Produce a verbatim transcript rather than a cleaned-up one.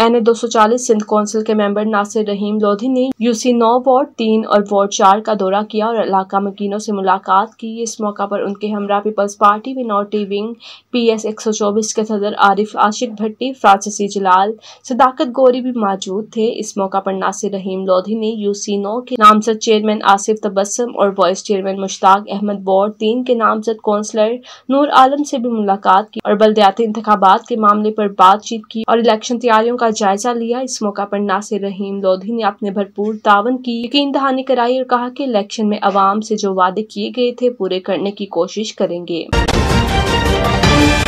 N A दो सौ चालीस सिंध कौंसिल के मेंबर नासिर रहीम लोधी ने यूसी नौ वार्ड तीन और वार्ड चार का दौरा किया और इलाका मकीनों से मुलाकात की। इस मौका पर उनके हमरा Peoples Party minority wing P S एक सौ चौबीस के सदर आरिफ आशिक भट्टी, फ्रांसिसी जलाल, सदाकत गौरी भी मौजूद थे। इस मौका पर नासिर रहीम लोधी ने यूसी नौ के नामजद चेयरमैन आसिफ तबस्सुम और vice chairman Mushtaq Ahmed, ward तीन के नामजद कौंसलर नूर आलम से भी मुलाकात की और बल्दियाती इंतखाबात के मामले पर बातचीत की और इलेक्शन तैयारियों का जायजा लिया। इस मौका पर नासिर रहीम लोधी ने अपने भरपूर तावन की यकीन दहानी कराई और कहा कि इलेक्शन में अवाम से जो वादे किए गए थे पूरे करने की कोशिश करेंगे।